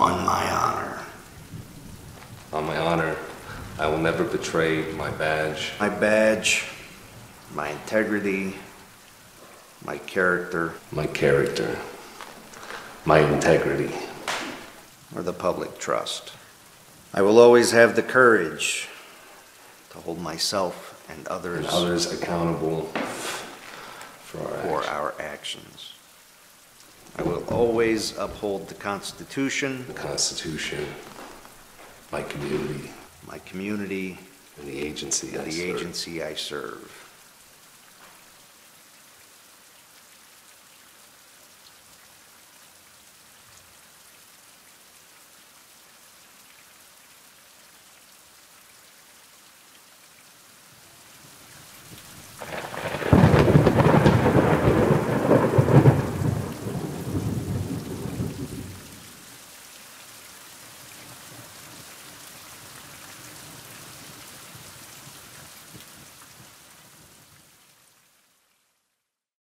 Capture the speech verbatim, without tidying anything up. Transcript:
On my honor. On my honor, I will never betray my badge. My badge, my integrity, my character. My character. My integrity. Or the public trust. I will always have the courage to hold myself and others, and others accountable for our, for actions. our actions. I will always uphold the Constitution, The Constitution, my community, my community, and the agency I and the serve. agency I serve.